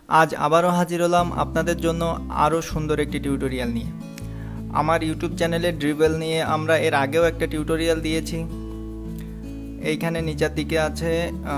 आज आबारो हाजिर हलाम आपनादेर जोन्नो आरो सुंदर एकटी टिउटोरियल निये। आमार यूट्यूब चैनेले ड्रिबल निये आमरा एर आगेओ एकटा टिउटोरियल दिएछि। एइखाने नीचेर दिके आछे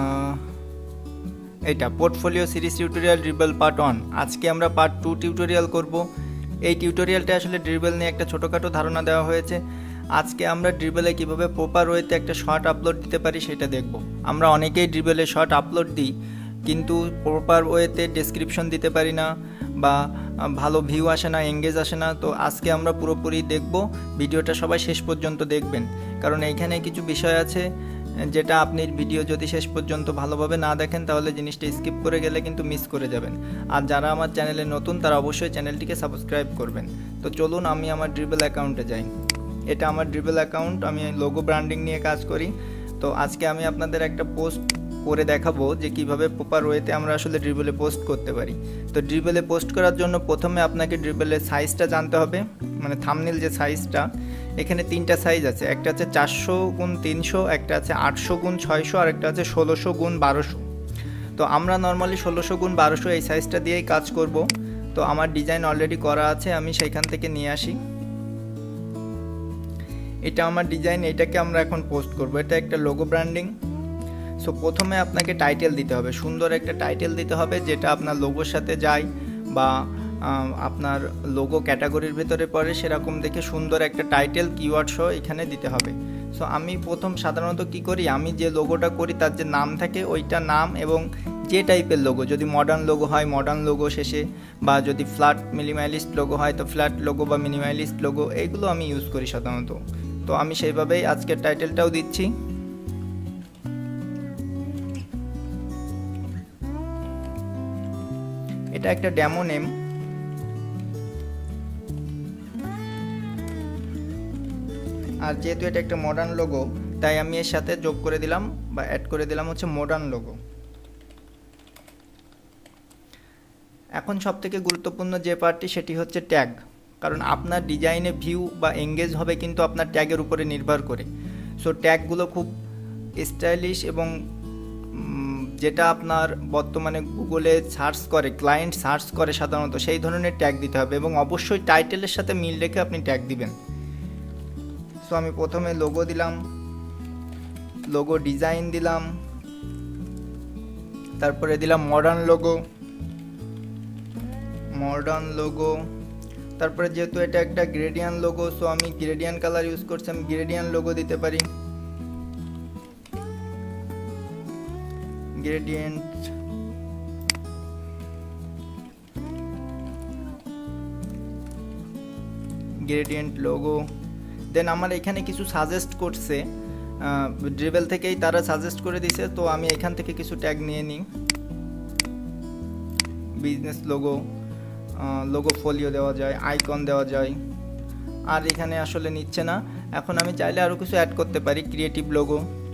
एटा portfolio series tutorial Dribbble part 1। आजके आमरा पार्ट 2 टिउटोरियल करब। এই টিউটোরিয়ালটা আসলে ড্রিবল নিয়ে একটা ছোটখাটো ধারণা দেওয়া হয়েছে। আজকে আমরা ড্রিবলে কিভাবে প্রপার ওয়েতে একটা শর্ট আপলোড দিতে পারি সেটা দেখব। আমরা অনেকেই ড্রিবলে শর্ট আপলোড দিই কিন্তু প্রপার ওয়েতে ডেসক্রিপশন দিতে পারি না বা ভালো ভিউ আসে না, এঙ্গেজ আসে না। তো আজকে আমরা পুরোপুরি দেখব। ভিডিওটা সবাই শেষ পর্যন্ত দেখবেন, কারণ এইখানে কিছু বিষয় আছে যেটা আপনি ভিডিও যদি শেষ পর্যন্ত ভালোভাবে না দেখেন তাহলে জিনিসটা স্কিপ করে গেলে কিন্তু মিস করে যাবেন। আর যারা আমার চ্যানেলে নতুন তারা অবশ্যই চ্যানেলটিকে সাবস্ক্রাইব করবেন। তো চলুন আমি আমার ড্রিবল অ্যাকাউন্টে যাই। এটা আমার ড্রিবল অ্যাকাউন্ট, আমি লোগো ব্র্যান্ডিং নিয়ে কাজ করি। তো আজকে আমি আপনাদের একটা পোস্ট করে দেখাবো যে কিভাবে প্রপার ওয়েতে আমরা আসলে ড্রিবলে পোস্ট করতে পারি। তো ড্রিবলে পোস্ট করার জন্য প্রথমে আপনাকে ড্রিবলের সাইজটা জানতে হবে, মানে থাম্বনেল যে সাইজটা। এখানে তিনটা সাইজ আছে, একটা আছে 400x300, একটা আছে 800x600 আর একটা আছে 1600x1200। তো আমরা নর্মালি 1600x1200 এই সাইজটা দিয়েই কাজ করব। তো আমার ডিজাইন অলরেডি করা আছে, আমি সেইখান থেকে নিয়ে আসি। এটা আমার ডিজাইন, এটাকে আমরা এখন পোস্ট করব। এটা একটা লোগো ব্র্যান্ডিং। সো প্রথমে আপনাকে টাইটেল দিতে হবে, সুন্দর একটা টাইটেল দিতে হবে যেটা আপনার লোগোর সাথে যায় বা আপনার লোগো ক্যাটাগরির ভেতরে পড়ে, সেরকম দেখে সুন্দর একটা টাইটেল কিওয়ার্ড সহ এখানে দিতে হবে। সো আমি প্রথম সাধারণত কি করি, আমি যে লোগোটা করি তার যে নাম থাকে ওইটা নাম, এবং যে টাইপের লোগো, যদি মডার্ন লোগো হয় মডার্ন লোগো শেষে, বা যদি ফ্ল্যাট মিনিমালিস্ট লোগো হয় তো ফ্ল্যাট লোগো বা মিনিমালিস্ট লোগো, এইগুলো আমি ইউজ করি সাধারণত। তো আমি সেইভাবেই আজকের টাইটেলটাও দিচ্ছি। এটা একটা ডেমো নেম। আর যেহেতু এটা একটা মডার্ন লোগো তাই আমি এর সাথে যোগ করে দিলাম বা অ্যাড করে দিলাম হচ্ছে মডার্ন লোগো। এখন সবথেকে গুরুত্বপূর্ণ যে পার্টটি সেটি হচ্ছে ট্যাগ, কারণ আপনার ডিজাইনে ভিউ বা এঙ্গেজ হবে কিন্তু আপনার ট্যাগের উপরে নির্ভর করে। সো ট্যাগগুলো খুব স্টাইলিশ এবং যেটা আপনার বর্তমানে গুগলে সার্চ করে, ক্লায়েন্ট সার্চ করে সাধারণত, সেই ধরনের ট্যাগ দিতে হবে এবং অবশ্যই টাইটেলের সাথে মিল রেখে আপনি ট্যাগ দিবেন। সো আমি প্রথমে লোগো দিলাম, লোগো ডিজাইন দিলাম, তারপরে দিলাম মডার্ন লোগো। তারপরে যেহেতু এটা একটা গ্রেডিয়ান লোগো, সো আমি গ্রেডিয়ান কালার ইউজ করছি, আমি গ্রেডিয়ান লোগো দিতে পারি। Gradient logo. দেন আমার এখানে কিছু সাজেস্ট করছে, ড্রিবল থেকেই তারা সাজেস্ট করে দিছে। তো আমি এখান থেকে কিছু ট্যাগ নিয়ে নিই। বিজনেস লোগো, লোগো ফোলিও দেওয়া যায়, আইকন দেওয়া যায়। আর এখানে আসলে নিচ্ছে না। এখন আমি চাইলে আরও কিছু অ্যাড করতে পারি, ক্রিয়েটিভ লোগো,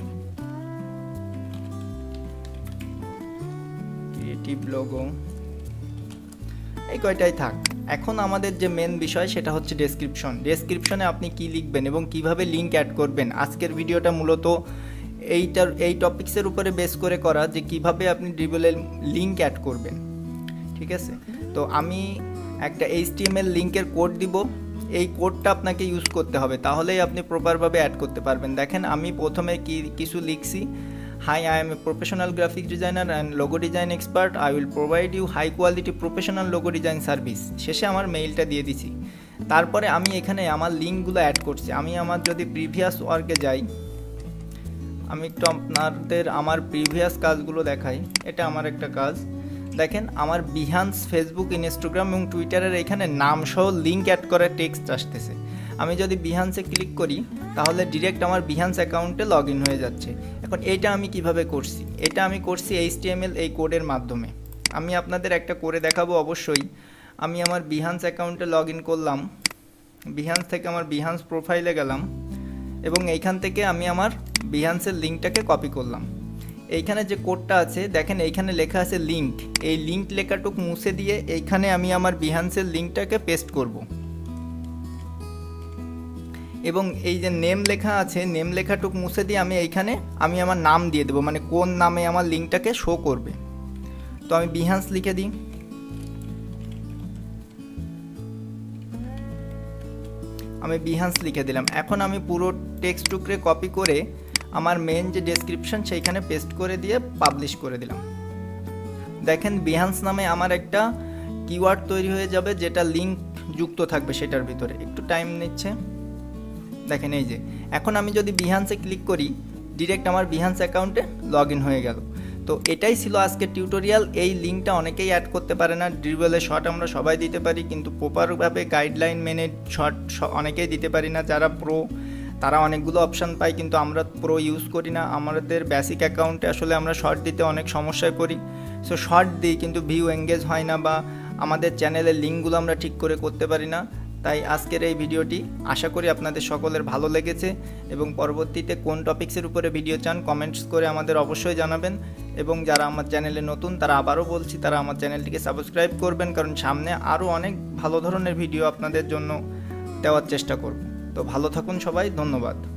এই কয়টাই থাক। এখন আমাদের যে মেন বিষয় সেটা হচ্ছে ডেসক্রিপশনে আপনি কি লিখবেন এবং কিভাবে লিঙ্ক অ্যাড করবেন। আজকের ভিডিওটা মূলত এই টপিক্সের উপরে বেস করে করা, যে কিভাবে আপনি ড্রিবলের লিঙ্ক অ্যাড করবেন। ঠিক আছে, তো আমি একটা HTML লিঙ্কের কোড দিব। এই কোডটা আপনাকে ইউজ করতে হবে, তাহলেই আপনি প্রপারভাবে অ্যাড করতে পারবেন। দেখেন আমি প্রথমে কিছু লিখছি। Hi, I am a professional graphic designer and logo design expert. I will provide you high quality professional logo design service. শেষে আমার মেইলটা দিয়ে দিছি। তারপরে আমি এখানে আমার লিঙ্কগুলো অ্যাড করছি। আমি আমার যদি প্রিভিয়াস ওয়ার্কে যাই, আমি একটু আপনাদের আমার প্রিভিয়াস কাজগুলো দেখাই। এটা আমার একটা কাজ। দেখেন আমার বিহান্স, ফেসবুক, ইনস্টাগ্রাম এবং টুইটারের এখানে নাম সহ লিঙ্ক অ্যাড করার টেক্সট আসতেছে। আমি যদি বিহান্সে ক্লিক করি তাহলে ডিরেক্ট আমার বিহান্স অ্যাকাউন্টে লগ ইন হয়ে যাচ্ছে। এখন এইটা আমি কিভাবে করছি, এটা আমি করছি HTML এই কোডের মাধ্যমে। আমি আপনাদের একটা করে দেখাবো অবশ্যই। আমি আমার বিহান্স অ্যাকাউন্টে লগ ইন করলাম, বিহান্স থেকে আমার বিহান্স প্রোফাইলে গেলাম এবং এইখান থেকে আমি আমার বিহান্সের লিঙ্কটাকে কপি করলাম। এইখানে যে কোডটা আছে দেখেন, এইখানে লেখা আছে লিঙ্ক। এই লিঙ্ক লেখাটুক মুছে দিয়ে এইখানে আমি আমার বিহান্সের লিঙ্কটাকে পেস্ট করব। এবং এই যে নেম লেখা আছে, নেম লেখাটুক মুছে দিয়ে আমি এইখানে আমি আমার নাম দিয়ে দেবো, মানে কোন নামে আমার লিঙ্কটাকে শো করবে। তো আমি বিহান্স লিখে দিই। আমি বিহান্স লিখে দিলাম। এখন আমি পুরো টেক্সট টুকরে কপি করে আমার মেন যে ডেসক্রিপশন সেইখানে পেস্ট করে দিয়ে পাবলিশ করে দিলাম। দেখেন বিহান্স নামে আমার একটা কিওয়ার্ড তৈরি হয়ে যাবে, যেটা লিঙ্ক যুক্ত থাকবে সেটার ভিতরে। একটু টাইম নিচ্ছে, দেখেন এই যে এখন আমি যদি বিহান্সে ক্লিক করি ডিরেক্ট আমার বিহান্স অ্যাকাউন্টে লগ ইন হয়ে গেল। তো এটাই ছিল আজকের টিউটোরিয়াল। এই লিঙ্কটা অনেকেই অ্যাড করতে পারে না। ড্রিবলে শর্ট আমরা সবাই দিতে পারি, কিন্তু প্রপারভাবে গাইডলাইন মেনে শর্ট অনেকেই দিতে পারি না। যারা প্রো তারা অনেকগুলো অপশান পায়, কিন্তু আমরা প্রো ইউজ করি না। আমাদের বেসিক অ্যাকাউন্টে আসলে আমরা শর্ট দিতে অনেক সমস্যায় পড়ি। সো শর্ট দিই কিন্তু ভিউ এঙ্গেজ হয় না, বা আমাদের চ্যানেলের লিঙ্কগুলো আমরা ঠিক করে করতে পারি না। তাই আজকের এই ভিডিওটি আশা করি আপনাদের সকলের ভালো লেগেছে, এবং পরবর্তীতে কোন টপিক্সের উপরে ভিডিও চান কমেন্টস করে আমাদের অবশ্যই জানাবেন। এবং যারা আমার চ্যানেলে নতুন তারা আবারও বলছি, তারা আমার চ্যানেলটিকে সাবস্ক্রাইব করবেন, কারণ সামনে আরও অনেক ভালো ধরনের ভিডিও আপনাদের জন্য দেওয়ার চেষ্টা করব। তো ভালো থাকুন সবাই, ধন্যবাদ।